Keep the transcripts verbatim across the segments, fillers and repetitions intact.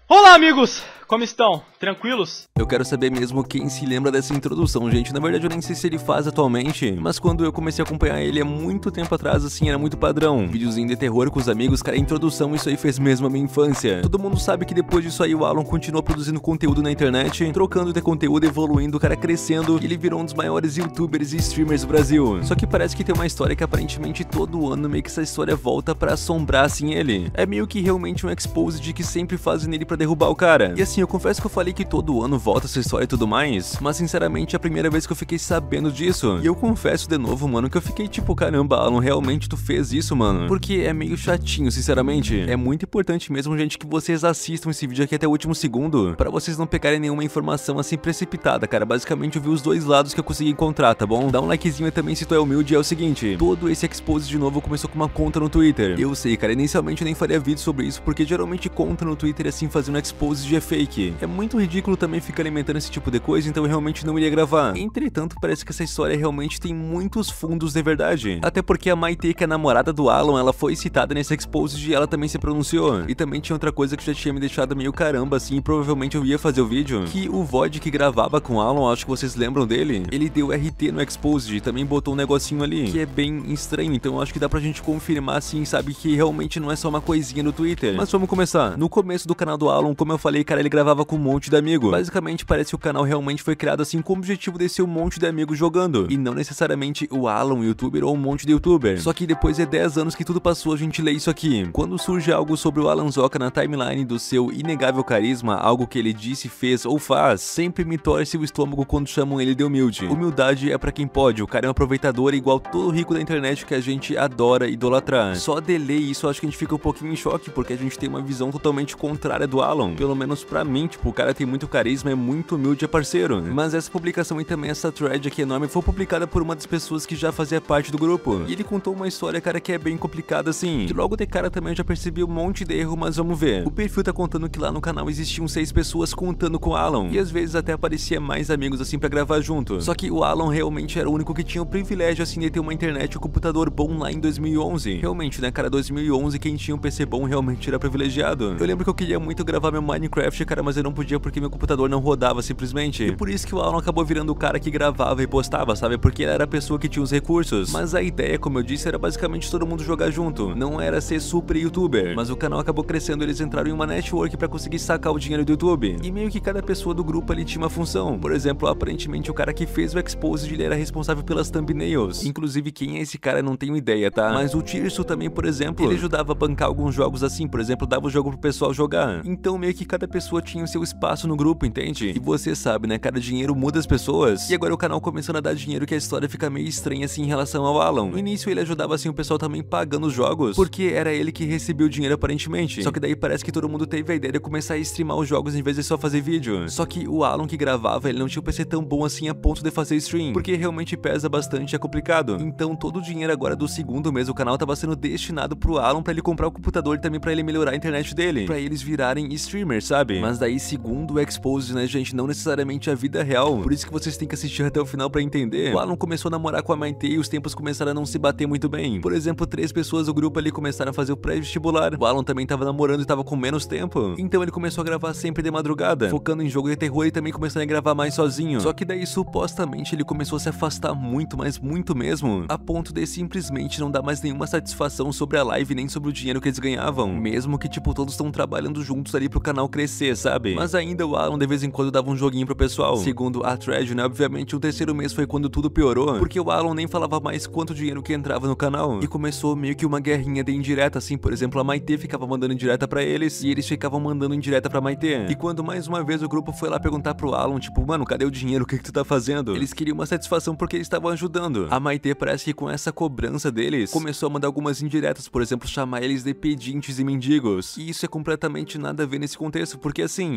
Olá, amigos! Como estão? Tranquilos? Eu quero saber mesmo quem se lembra dessa introdução, gente. Na verdade eu nem sei se ele faz atualmente, mas quando eu comecei a acompanhar ele há muito tempo atrás, assim, era muito padrão. Videozinho de terror com os amigos, cara, a introdução, isso aí fez mesmo a minha infância. Todo mundo sabe que depois disso aí o Alan continuou produzindo conteúdo na internet, trocando de conteúdo, evoluindo, o cara crescendo, e ele virou um dos maiores youtubers e streamers do Brasil. Só que parece que tem uma história que aparentemente todo ano meio que essa história volta pra assombrar, assim, ele. É meio que realmente um expose de que sempre fazem nele pra derrubar o cara. E assim, eu confesso que eu falei que todo ano volta essa história e tudo mais, mas sinceramente é a primeira vez que eu fiquei sabendo disso. E eu confesso de novo, mano, que eu fiquei tipo, caramba, Alan, realmente tu fez isso, mano? Porque é meio chatinho, sinceramente. É muito importante mesmo, gente, que vocês assistam esse vídeo aqui até o último segundo, pra vocês não pegarem nenhuma informação assim precipitada, cara. Basicamente eu vi os dois lados que eu consegui encontrar, tá bom? Dá um likezinho aí também se tu é humilde. É o seguinte, todo esse expose de novo começou com uma conta no Twitter. Eu sei, cara, inicialmente eu nem faria vídeo sobre isso, porque geralmente conta no Twitter assim, fazendo expose de é fake. É muito ridículo também ficar alimentando esse tipo de coisa, então eu realmente não iria gravar. Entretanto, parece que essa história realmente tem muitos fundos de verdade. Até porque a Maite, que é a namorada do Alan, ela foi citada nesse expose e ela também se pronunciou. E também tinha outra coisa que já tinha me deixado meio caramba, assim, e provavelmente eu ia fazer o vídeo, que o V O D que gravava com o Alan, acho que vocês lembram dele, ele deu R T no expose e também botou um negocinho ali, que é bem estranho, então eu acho que dá pra gente confirmar, assim, sabe, que realmente não é só uma coisinha no Twitter. Mas vamos começar. No começo do canal do Alan, como eu falei, cara, ele gravava com um monte de amigo. Basicamente parece que o canal realmente foi criado assim com o objetivo de ser um monte de amigos jogando, e não necessariamente o Alan, youtuber, ou um monte de youtuber. Só que depois de dez anos que tudo passou, a gente lê isso aqui. Quando surge algo sobre o Alanzoca na timeline do seu inegável carisma, algo que ele disse, fez ou faz, sempre me torce o estômago quando chamam ele de humilde. Humildade é pra quem pode, o cara é um aproveitador igual todo rico da internet que a gente adora idolatrar. Só de ler isso, acho que a gente fica um pouquinho em choque, porque a gente tem uma visão totalmente contrária do Alan. Pelo menos pra mim, tipo, o cara tem muito carisma, é muito humilde, é parceiro. Mas essa publicação e também essa thread aqui enorme foi publicada por uma das pessoas que já fazia parte do grupo. E ele contou uma história, cara, que é bem complicada assim. Que logo de cara também eu já percebi um monte de erro, mas vamos ver. O perfil tá contando que lá no canal existiam seis pessoas contando com o Alan. E às vezes até aparecia mais amigos assim pra gravar junto. Só que o Alan realmente era o único que tinha o privilégio assim de ter uma internet e um computador bom lá em dois mil e onze. Realmente, né, cara, dois mil e onze quem tinha um P C bom realmente era privilegiado. Eu lembro que eu queria muito gravar meu Minecraft, cara, mas eu não podia porque meu computador não rodava simplesmente. E por isso que o Alan acabou virando o cara que gravava e postava, sabe? Porque ele era a pessoa que tinha os recursos. Mas a ideia, como eu disse, era basicamente todo mundo jogar junto. Não era ser super youtuber. Mas o canal acabou crescendo, eles entraram em uma network pra conseguir sacar o dinheiro do YouTube. E meio que cada pessoa do grupo ali tinha uma função. Por exemplo, aparentemente o cara que fez o expose, ele era responsável pelas thumbnails. Inclusive, quem é esse cara não tenho ideia, tá? Mas o Tirso também, por exemplo, ele ajudava a bancar alguns jogos assim. Por exemplo, dava o jogo pro pessoal jogar. Então meio que cada pessoa tinha o seu espaço no grupo, entende? E você sabe, né? Cada dinheiro muda as pessoas. E agora o canal começando a dar dinheiro, que a história fica meio estranha assim em relação ao Alan. No início ele ajudava assim o pessoal também pagando os jogos, porque era ele que recebia o dinheiro aparentemente. Só que daí parece que todo mundo teve a ideia de começar a streamar os jogos em vez de só fazer vídeo. Só que o Alan que gravava, ele não tinha um P C tão bom assim a ponto de fazer stream, porque realmente pesa bastante, é complicado. Então todo o dinheiro agora do segundo mês do canal tava sendo destinado pro Alan pra ele comprar o computador e também pra ele melhorar a internet dele, pra eles virarem streamers, sabe? Mas daí segundo o expose, né, gente, não necessariamente a vida real. Por isso que vocês têm que assistir até o final pra entender. O Alan começou a namorar com a Maite e os tempos começaram a não se bater muito bem. Por exemplo, três pessoas do grupo ali começaram a fazer o pré-vestibular. O Alan também tava namorando e tava com menos tempo. Então ele começou a gravar sempre de madrugada, focando em jogo de terror e também começando a gravar mais sozinho. Só que daí supostamente ele começou a se afastar muito, mas muito mesmo, a ponto de simplesmente não dar mais nenhuma satisfação sobre a live nem sobre o dinheiro que eles ganhavam. Mesmo que tipo todos estão trabalhando juntos ali pro canal crescer, sabe? Mas ainda o Alan de vez em quando dava um joguinho pro pessoal. Segundo a thread, né, obviamente o terceiro mês foi quando tudo piorou, porque o Alan nem falava mais quanto dinheiro que entrava no canal. E começou meio que uma guerrinha de indireta, assim. Por exemplo, a Maite ficava mandando indireta pra eles e eles ficavam mandando indireta pra Maite. E quando mais uma vez o grupo foi lá perguntar pro Alan, tipo, mano, cadê o dinheiro? O que que tu tá fazendo? Eles queriam uma satisfação porque eles estavam ajudando. A Maite parece que com essa cobrança deles, começou a mandar algumas indiretas, por exemplo, chamar eles de pedintes e mendigos. E isso é completamente nada a ver nesse contexto, porque assim, realmente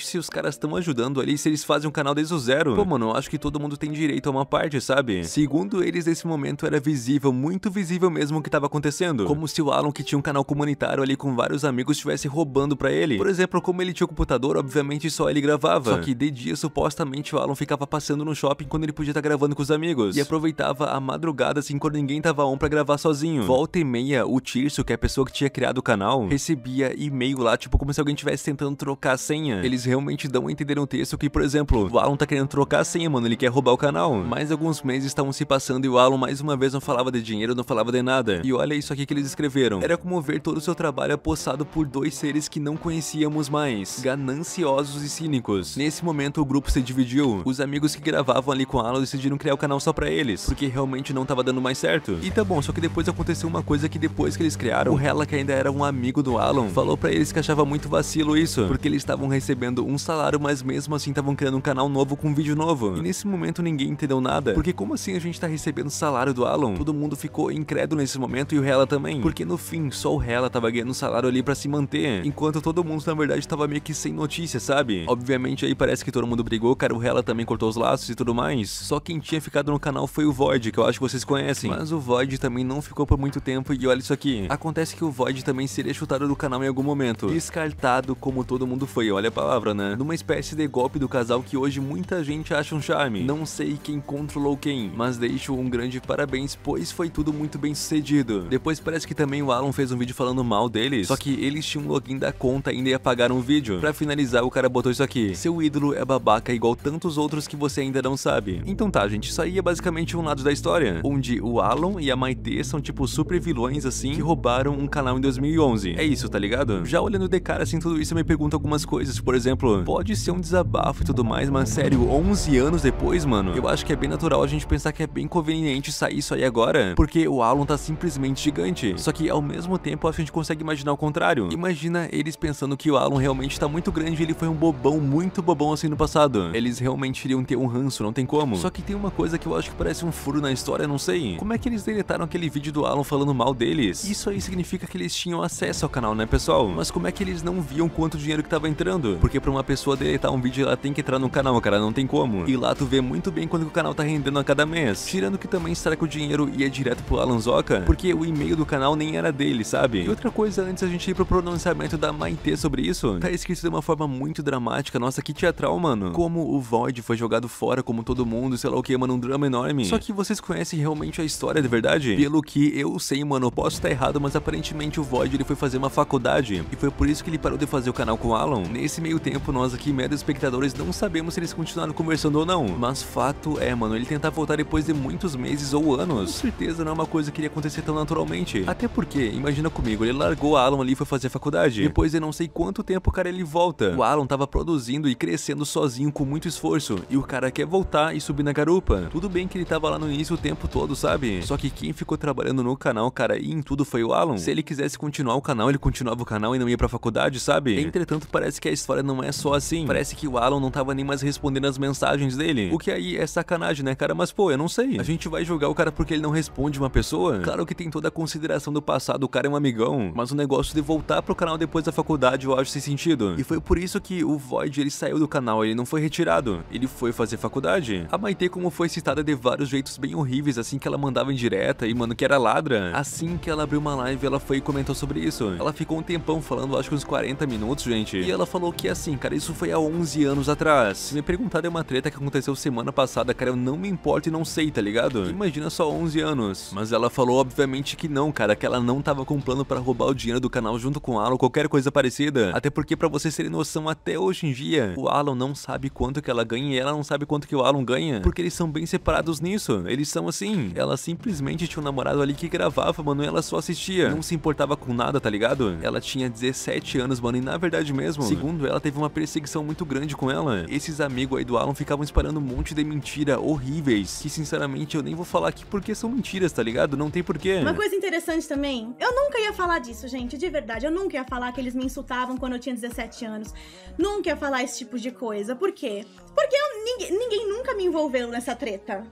principalmente se os caras estão ajudando ali, se eles fazem um canal desde o zero. Pô, mano, eu acho que todo mundo tem direito a uma parte, sabe? Segundo eles, nesse momento era visível, muito visível mesmo o que tava acontecendo. Como se o Alan, que tinha um canal comunitário ali com vários amigos, estivesse roubando pra ele. Por exemplo, como ele tinha o computador, obviamente só ele gravava. Só que de dia, supostamente, o Alan ficava passando no shopping quando ele podia estar gravando com os amigos. E aproveitava a madrugada, assim, quando ninguém tava on pra gravar sozinho. Volta e meia, o Tirso, que é a pessoa que tinha criado o canal, recebia e-mail lá, tipo, como se alguém estivesse tentando trocar a senha. Eles realmente dão a entender no texto que, por exemplo, o Alan tá querendo trocar a senha, mano, ele quer roubar o canal. Mais alguns meses estavam se passando e o Alan mais uma vez não falava de dinheiro, não falava de nada. E olha isso aqui que eles escreveram. Era como ver todo o seu trabalho apossado por dois seres que não conhecíamos mais, gananciosos e cínicos. Nesse momento o grupo se dividiu. Os amigos que gravavam ali com o Alan decidiram criar o canal só pra eles, porque realmente não tava dando mais certo. E tá bom, só que depois aconteceu uma coisa que depois que eles criaram, o Hella, que ainda era um amigo do Alan, falou pra eles que achava muito vacilo isso, porque eles estavam recebendo um salário, mas mesmo assim estavam criando um canal novo com um vídeo novo. E nesse momento ninguém entendeu nada, porque como assim a gente tá recebendo salário do Alan? Todo mundo ficou incrédulo nesse momento e o Hella também, porque no fim só o Hella tava ganhando salário ali pra se manter, enquanto todo mundo na verdade tava meio que sem notícia, sabe? Obviamente aí parece que todo mundo brigou, cara, o Hella também cortou os laços e tudo mais, só quem tinha ficado no canal foi o Void, que eu acho que vocês conhecem, mas o Void também não ficou por muito tempo e olha isso aqui. Acontece que o Void também seria chutado do canal em algum momento, descartado como todo mundo foi, olha a palavra, né? Numa espécie de golpe do casal que hoje muita gente acha um charme. Não sei quem controlou quem, mas deixo um grande parabéns, pois foi tudo muito bem sucedido. Depois parece que também o Alan fez um vídeo falando mal deles, só que eles tinham um login da conta ainda e apagaram o vídeo. Pra finalizar, o cara botou isso aqui: seu ídolo é babaca igual tantos outros que você ainda não sabe. Então tá, gente, isso aí é basicamente um lado da história, onde o Alan e a Maitê são tipo super vilões assim, que roubaram um canal em dois mil e onze. É isso, tá ligado? Já olhando de cara assim tudo isso, eu me pergunto algumas coisas, por exemplo, pode ser um desabafo e tudo mais, mas sério, onze anos depois, mano, eu acho que é bem natural a gente pensar que é bem conveniente sair isso aí agora, porque o Alan tá simplesmente gigante. Só que ao mesmo tempo, acho que a gente consegue imaginar o contrário. Imagina eles pensando que o Alan realmente tá muito grande e ele foi um bobão, muito bobão assim no passado. Eles realmente iriam ter um ranço, não tem como. Só que tem uma coisa que eu acho que parece um furo na história, não sei. Como é que eles deletaram aquele vídeo do Alan falando mal deles? Isso aí significa que eles tinham acesso ao canal, né, pessoal? Mas como é que eles não viam quanto dinheiro que tava entrando? Porque pra uma pessoa deletar um vídeo, ela tem que entrar no canal, cara, não tem como. E lá tu vê muito bem quanto o canal tá rendendo a cada mês. Tirando que também, será que o dinheiro ia direto pro Alan Zoca? Porque o e-mail do canal nem era dele, sabe? E outra coisa, antes a gente ir pro pronunciamento da Maitê sobre isso, tá escrito de uma forma muito dramática. Nossa, que teatral, mano. Como o Void foi jogado fora, como todo mundo, sei lá o que, mano, um drama enorme. Só que vocês conhecem realmente a história de verdade? Pelo que eu sei, mano, eu posso estar errado, mas aparentemente o Void, ele foi fazer uma faculdade, e foi por isso que ele parou de fazer o canal com o Alan. Nesse meio tempo, nós aqui, meros espectadores, não sabemos se eles continuaram conversando ou não, mas fato é, mano, ele tentar voltar depois de muitos meses ou anos, com certeza não é uma coisa que iria acontecer tão naturalmente. Até porque, imagina comigo, ele largou o Alan ali e foi fazer faculdade. Depois de não sei quanto tempo, cara, ele volta. O Alan tava produzindo e crescendo sozinho com muito esforço, e o cara quer voltar e subir na garupa. Tudo bem que ele tava lá no início o tempo todo, sabe? Só que quem ficou trabalhando no canal, cara, e em tudo foi o Alan. Se ele quisesse continuar o canal, ele continuava o canal e não ia pra faculdade, sabe? Entretanto, parece que a história não é só assim. Parece que o Alan não tava nem mais respondendo as mensagens dele, o que aí é sacanagem, né, cara? Mas pô, eu não sei. A gente vai julgar o cara porque ele não responde uma pessoa? Claro que tem toda a consideração do passado, o cara é um amigão, mas o negócio de voltar pro canal depois da faculdade eu acho sem sentido. E foi por isso que o Void, ele saiu do canal, ele não foi retirado, ele foi fazer faculdade. A Maitê, como foi citada de vários jeitos bem horríveis, assim que ela mandava em direta e, mano, que era ladra. Assim que ela abriu uma live, ela foi e comentou sobre isso. Ela ficou um tempão falando, acho que uns quarenta minutos, gente. E ela falou que assim, cara, isso foi há onze anos atrás. Se me perguntar de uma treta que aconteceu semana passada, cara, eu não me importo e não sei, tá ligado? Imagina só onze anos. Mas ela falou, obviamente, que não, cara, que ela não tava com plano pra roubar o dinheiro do canal junto com o Alan ou qualquer coisa parecida. Até porque, pra vocês terem noção, até hoje em dia, o Alan não sabe quanto que ela ganha e ela não sabe quanto que o Alan ganha. Porque eles são bem separados nisso. Eles são assim. Ela simplesmente tinha um namorado ali que gravava, mano, e ela só assistia. Não se importava com nada, tá ligado? Ela tinha dezessete anos, mano, e na verdade mesmo, segundo ela, teve uma perseguição muito grande com ela. Esses amigos aí do Alan ficavam espalhando um monte de mentira horríveis, que sinceramente eu nem vou falar aqui porque são mentiras, tá ligado? Não tem porquê. Uma coisa interessante também, eu nunca ia falar disso, gente, de verdade. Eu nunca ia falar que eles me insultavam quando eu tinha dezessete anos. Nunca ia falar esse tipo de coisa. Por quê? Porque eu, ninguém, ninguém nunca me envolveu nessa treta.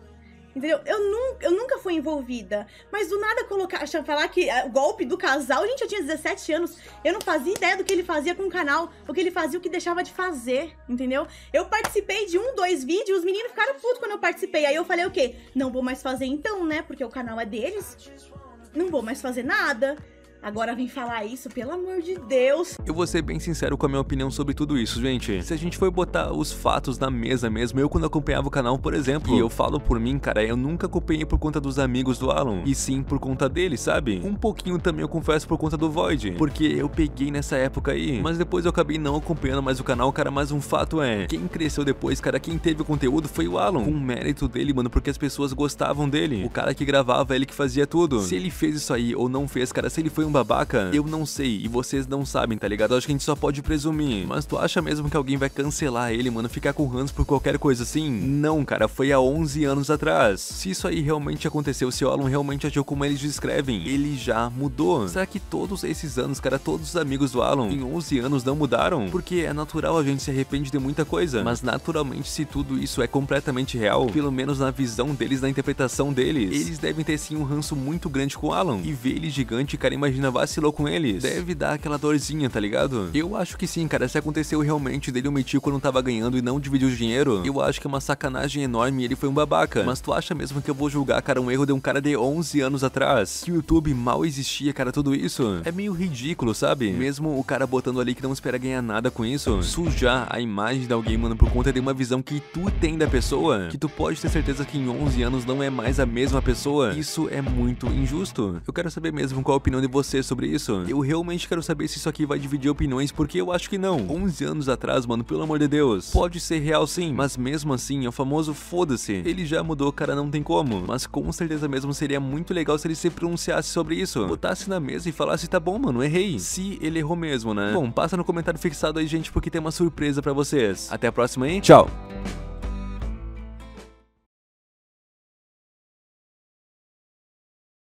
Entendeu? Eu nunca, eu nunca fui envolvida. Mas do nada colocar, falar que é, o golpe do casal, gente, eu tinha dezessete anos. Eu não fazia ideia do que ele fazia com o canal. O que ele fazia, o que deixava de fazer. Entendeu? Eu participei de um, dois vídeos, os meninos ficaram putos quando eu participei. Aí eu falei o quê? Não vou mais fazer então, né? Porque o canal é deles. Não vou mais fazer nada. Agora vem falar isso, pelo amor de Deus. Eu vou ser bem sincero com a minha opinião sobre tudo isso, gente. Se a gente for botar os fatos na mesa mesmo, eu quando acompanhava o canal, por exemplo, e eu falo por mim, cara, eu nunca acompanhei por conta dos amigos do Alan, e sim por conta dele, sabe? Um pouquinho também eu confesso por conta do Void, porque eu peguei nessa época aí, mas depois eu acabei não acompanhando mais o canal, cara, mas um fato é, quem cresceu depois, cara, quem teve o conteúdo foi o Alan, com mérito dele, mano, porque as pessoas gostavam dele, o cara que gravava, ele que fazia tudo. Se ele fez isso aí ou não fez, cara, se ele foi um babaca, eu não sei, e vocês não sabem, tá ligado? Eu acho que a gente só pode presumir, mas tu acha mesmo que alguém vai cancelar ele, mano, ficar com ranço por qualquer coisa assim? Não, cara, foi há onze anos atrás. Se isso aí realmente aconteceu, se o Alan realmente agiu como eles descrevem, ele já mudou. Será que todos esses anos, cara, todos os amigos do Alan em onze anos não mudaram? Porque é natural a gente se arrepende de muita coisa, mas naturalmente se tudo isso é completamente real, pelo menos na visão deles, na interpretação deles, eles devem ter sim um ranço muito grande com o Alan, e ver ele gigante, cara, imagina, vacilou com eles, deve dar aquela dorzinha, tá ligado? Eu acho que sim, cara, se aconteceu realmente dele omitir quando tava ganhando e não dividir o dinheiro, eu acho que é uma sacanagem enorme e ele foi um babaca. Mas tu acha mesmo que eu vou julgar, cara, um erro de um cara de onze anos atrás? Que o YouTube mal existia, cara, tudo isso? É meio ridículo, sabe? Mesmo o cara botando ali que não espera ganhar nada com isso, sujar a imagem de alguém, mano, por conta de uma visão que tu tem da pessoa, que tu pode ter certeza que em onze anos não é mais a mesma pessoa, isso é muito injusto. Eu quero saber mesmo qual a opinião de você sobre isso. Eu realmente quero saber se isso aqui vai dividir opiniões, porque eu acho que não. onze anos atrás, mano, pelo amor de Deus. Pode ser real sim, mas mesmo assim, é o famoso foda-se. Ele já mudou, cara, não tem como. Mas com certeza mesmo seria muito legal se ele se pronunciasse sobre isso. Botasse na mesa e falasse, tá bom, mano, errei. Se ele errou mesmo, né? Bom, passa no comentário fixado aí, gente, porque tem uma surpresa pra vocês. Até a próxima aí, tchau!